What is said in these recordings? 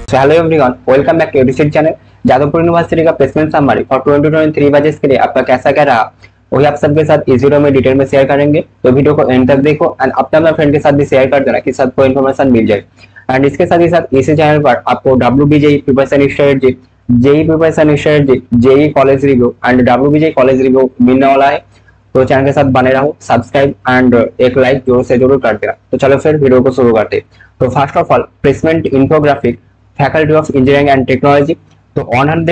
So hello everyone, welcome back to EduSeed channel। Jadavpur university का placement summary for 2023 batches के लिए आपका कैसा क्या रहा वही आप सबके साथ इस वीडियो में डिटेल में शेयर करेंगे। तो वीडियो को एंड तक देखो एंड अपना फ्रेंड के साथ भी शेयर कर देना कि सबको इन्फॉर्मेशन मिल जाए। एंड इसके साथ ही साथ इसी चैनल पर आपको WBJEE preparation strategy, JEE preparation strategy, JEE college review and WBJEE college review मिलने वाला है। तो चैनल के साथ बने रहो, सब्सक्राइब एंड एक लाइक जरूर से जरूर कर देना। तो चलो फिर वीडियो को शुरू करते। तो first of all placement infographic faculty of engineering and technology, तो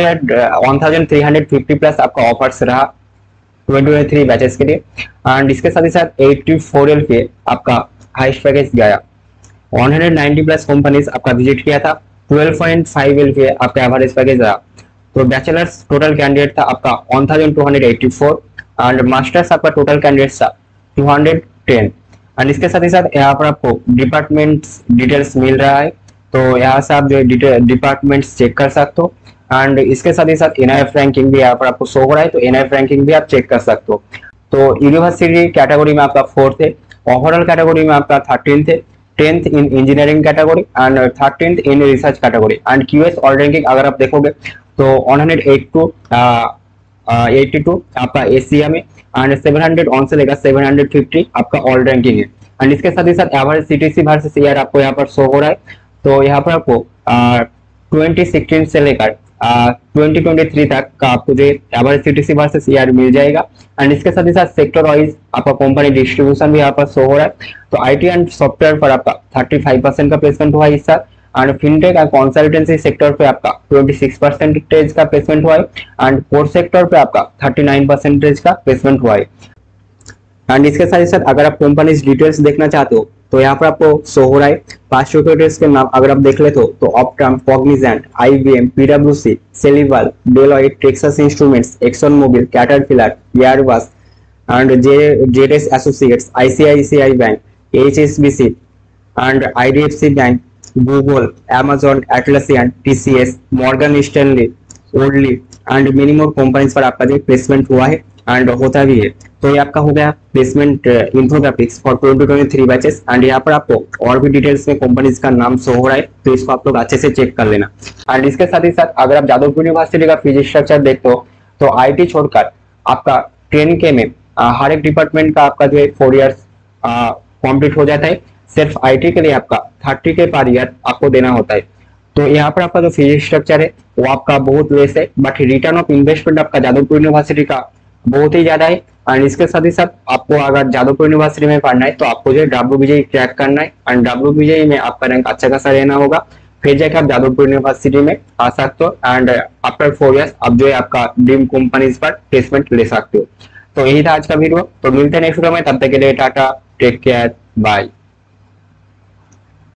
1350 प्लस आपका ऑफर्स रहा 2023 बैचेस के लिए। एंड इसके साथ ही साथ 84 LPA आपका हाईएस्ट पैकेज गया। 190 प्लस कंपनीज आपका विजिट किया था। 12.5 LPA आपका एवरेज पैकेज रहा। तो बैचलर्स टोटल कैंडिडेट था आपका 1284 एंड मास्टर्स आपका टोटल कैंडिडेट था 210। एंड इसके साथ ही साथ यहाँ पर आपको डिपार्टमेंट्स डिटेल्स मिल रहा है। तो यहाँ से आप जो डिपार्टमेंट्स चेक कर सकते हो। एंड इसके साथ ही साथ NIF रैंकिंग भी यहाँ पर आपको शो हो रहा है, तो NIF रैंकिंग भी आप चेक कर सकते हो। तो यूनिवर्सिटी कैटेगरी में आपका 4th है, ओवरऑल कैटेगरी में आपका 13th है, 10th in engineering category and 13th in research category. And QS all ranking अगर आप देखोगे तो 182 आपका एशिया में एंड 700 ऑन से लेकर 750 आपका ऑल रैंकिंग है। एंड इसके साथ ही साथ एवरेज CTC वर्सेस ईयर आपको यहाँ पर शो हो रहा है। तो यहाँ पर आपको 2016 से लेकर 2023 तक का आपको जो एवरेज CTC वर्सेस ईयर मिल जाएगा। एंड इसके साथ ही साथ सेक्टर वाइज आपका कंपनी डिस्ट्रीब्यूशन भी यहाँ पर शो हो रहा है। तो IT एंड सॉफ्टवेयर पर आपका 35% का प्लेसमेंट हुआ है इस साल। And fintech and consultancy sector पे आपका 26% का प्लेसमेंट हुआ है। एंड कोर सेक्टर पे आपका 39% का प्लेसमेंट हुआ है। एंड इसके साथ ही साथ अगर आप कंपनीज डिटेल्स देखना चाहते हो तो यहाँ पर आपको शो हो रहा है 5 रिक्रूटर्स के नाम अगर आप देख लेते हो तो ऑप्टम, कॉग्निजेंट, IBM, PwC, सेलिवाल, Deloitte, Texas Instruments, Exxon Mobil, Caterpillar, Airbus and ZS associates, ICICI bank, HSBC and IDFC bank, Google, Amazon, Atlassian, TCS, Morgan Stanley, ओडली एंड मेनी मोर कंपनीज पर आपका जो प्लेसमेंट हुआ है and होता भी है। तो ये आपका हो गया placement infographics for 2023 batches. And यहाँ पर आपको और भी डिटेल्स में कंपनीज का नाम शो हो रहा है, तो इसको आप लोग अच्छे से चेक कर लेना। एंड इसके साथ ही साथ अगर आप जादवपुर यूनिवर्सिटी का फीस स्ट्रक्चर देखते हो तो IT छोड़कर आपका 10K में हर एक डिपार्टमेंट का आपका जो है 4 ईयर्स कंप्लीट हो जाता है। सिर्फ IT के लिए आपका 30K पर ईयर आपको देना होता है। तो यहाँ पर आपका जो फीस स्ट्रक्चर है वो आपका बहुत लेस है, बट रिटर्न ऑफ इन्वेस्टमेंट आपका जादवपुर यूनिवर्सिटी का बहुत ही ज्यादा है। एंड इसके साथ ही साथ आपको अगर जादवपुर यूनिवर्सिटी में पढ़ना है तो आपको जो WBJEE क्रैक करना है एंड WBJEE में आपका रैंक अच्छा खासा रहना होगा, फिर जाकर आप जादवपुर यूनिवर्सिटी में आ सकते हो। एंड आफ्टर 4 ईयर्स आप जो है आपका ड्रीम कंपनीज पर प्लेसमेंट ले सकते हो। तो यही था आज का वीडियो। तो मिलते हैं नेक्स्ट वीडियो में, तब तक के लिए टाटा, टेक केयर, बाय।